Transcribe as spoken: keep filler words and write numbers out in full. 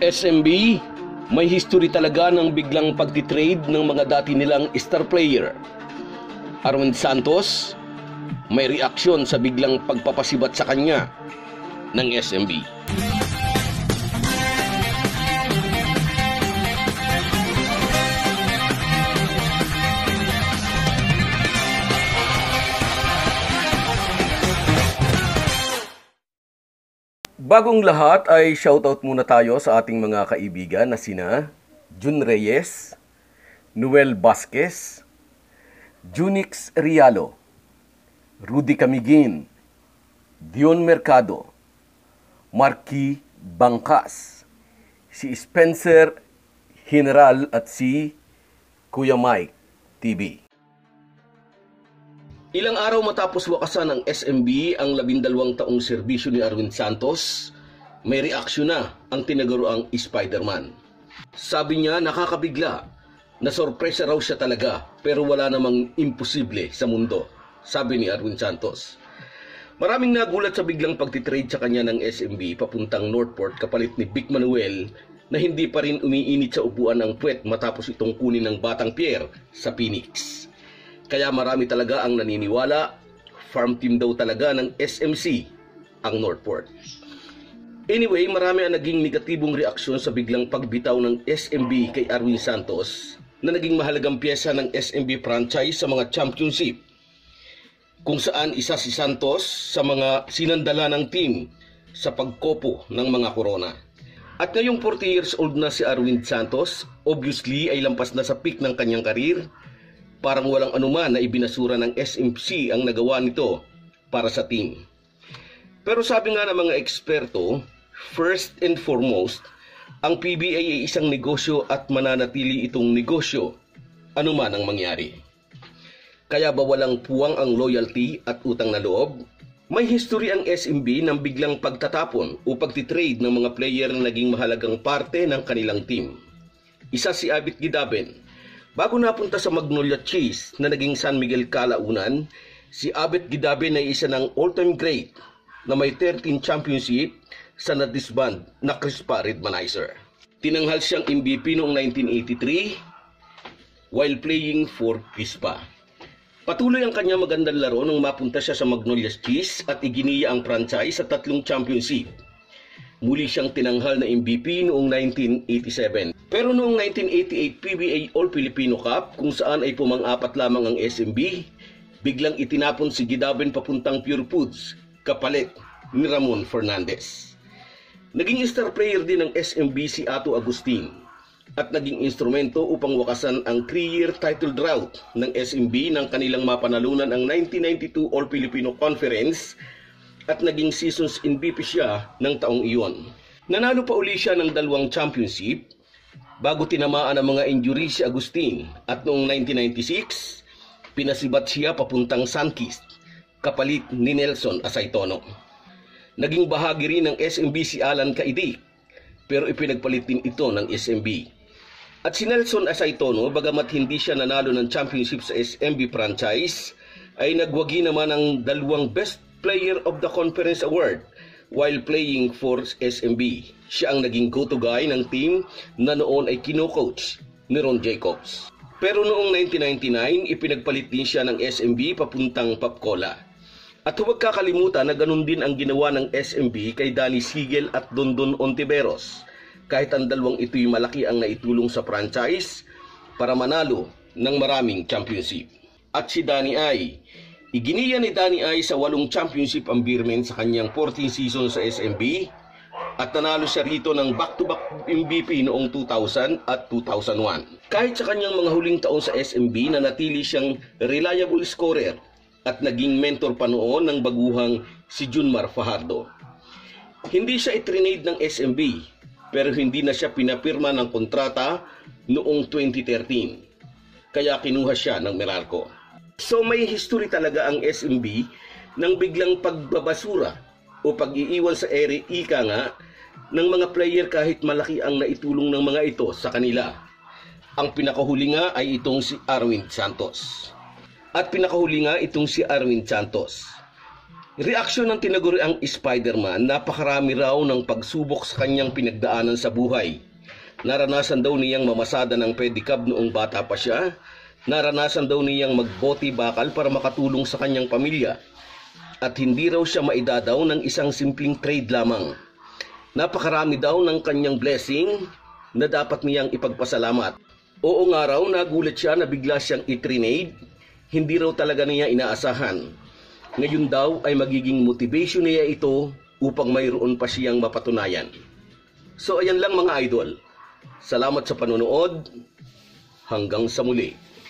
S M B, may history talaga ng biglang pagtitrade ng mga dati nilang star player. Arwind Santos, may reaksyon sa biglang pagpapasibat sa kanya ng S M B. Bagong lahat ay shoutout muna tayo sa ating mga kaibigan na sina Jun Reyes, Noel Vasquez, Junix Rialo, Rudy Camiguin, Dion Mercado, Marky Bangkas, si Spencer General at si Kuya Mike T V. Ilang araw matapos wakasan ng S M B ang labindalawang taong serbisyo ni Arwind Santos, may reaksyon na ang tinagaroang Spider-Man. Sabi niya nakakabigla, na sorpresa raw siya talaga pero wala namang imposible sa mundo, sabi ni Arwind Santos. Maraming nagulat sa biglang pagtitrade sa kanya ng S M B papuntang Northport kapalit ni Vic Manuel na hindi pa rin umiinit sa upuan ng puwet matapos itong kunin ng Batang Pierre sa Phoenix. Kaya marami talaga ang naniniwala, farm team daw talaga ng S M C ang Northport. Anyway, marami ang naging negatibong reaksyon sa biglang pagbitaw ng S M B kay Arwind Santos na naging mahalagang pyesa ng S M B franchise sa mga championship, kung saan isa si Santos sa mga sinandala ng team sa pagkopo ng mga korona. At ngayong forty years old na si Arwind Santos, obviously ay lampas na sa peak ng kanyang karir. Parang walang anuman na ibinasura ng S M C ang nagawa nito para sa team. Pero sabi nga ng mga eksperto, first and foremost, ang P B A ay isang negosyo at mananatili itong negosyo anuman ang mangyari. Kaya ba walang puwang ang loyalty at utang na loob? May history ang S M B ng biglang pagtatapon o pagtitrade ng mga player na naging mahalagang parte ng kanilang team. Isa si Abit Gidaben. Bago napunta sa Magnolia Chase na naging San Miguel kalaunan, si Abet Gidaben ay isa ng all-time great na may thirteen championship sa na-disband na Crispa Redmanizer. Tinanghal siyang M V P noong nineteen eighty-three while playing for Crispa. Patuloy ang kanyang magandang laro nung mapunta siya sa Magnolia Chase at iginiya ang franchise sa tatlong championship. Muli siyang tinanghal na M V P noong nineteen eighty-seven. Pero noong nineteen eighty-eight P B A All-Filipino Cup, kung saan ay pumang-apat lamang ang S M B, biglang itinapon si Gidaben papuntang Pure Foods, kapalit ni Ramon Fernandez. Naging star player din ng S M B si Ato Agustin at naging instrumento upang wakasan ang three-year title drought ng S M B nang kanilang mapanalunan ang nineteen ninety-two All-Filipino Conference at naging seasons M V P siya ng taong iyon. Nanalo pa uli siya ng dalawang championship bago tinamaan ang mga injury si Agustin at noong nineteen ninety-six, pinasibat siya papuntang Sunkist, kapalit ni Nelson Asaytono. Naging bahagi rin ng S M B si Alan Caidic, pero ipinagpalit din ito ng S M B. At si Nelson Asaytono, bagamat hindi siya nanalo ng championship sa S M B franchise, ay nagwagi naman ng dalawang Best Player of the Conference Award while playing for S M B. Siya ang naging go-to guy ng team na noon ay kino-coach ni Ron Jacobs. Pero noong nineteen ninety-nine, ipinagpalit din siya ng S M B papuntang Papcola. At huwag kakalimutan na ganun din ang ginawa ng S M B kay Danny Sigel at Dondon Ontiveros, kahit ang dalawang ito'y malaki ang naitulong sa franchise para manalo ng maraming championship. At si Danny ay iginiya ni Danny ay sa walong championship ang Beermen sa kanyang fourteen season sa S M B at nanalo siya rito ng back-to-back M V P noong two thousand at two thousand one. Kahit sa kanyang mga huling taon sa S M B, nanatili siyang reliable scorer at naging mentor pa noon ng baguhang si Junmar Fajardo. Hindi siya itrinade ng S M B pero hindi na siya pinapirma ng kontrata noong twenty thirteen. Kaya kinuha siya ng Meralco. So may history talaga ang S M B ng biglang pagbabasura o pag-iiwan sa ere, ika nga, ng mga player kahit malaki ang naitulong ng mga ito sa kanila. Ang pinakahuli nga ay itong si Arwind Santos. At pinakahuli nga itong si Arwind Santos. Reaksyon ng tinaguriang Spider-Man, napakarami raw ng pagsubok sa kanyang pinagdaanan sa buhay. Naranasan daw niyang mamasada ng pedicab noong bata pa siya. Naranasan daw niyang magboti bakal para makatulong sa kanyang pamilya. At hindi raw siya maidadaw ng isang simpleng trade lamang. Napakarami daw ng kanyang blessing na dapat niyang ipagpasalamat. Oo nga raw, nagulat siya na bigla siyang itrinade. Hindi raw talaga niya inaasahan. Ngayon daw ay magiging motivation niya ito upang mayroon pa siyang mapatunayan. So ayan lang mga idol. Salamat sa panonood. Hanggang sa muli.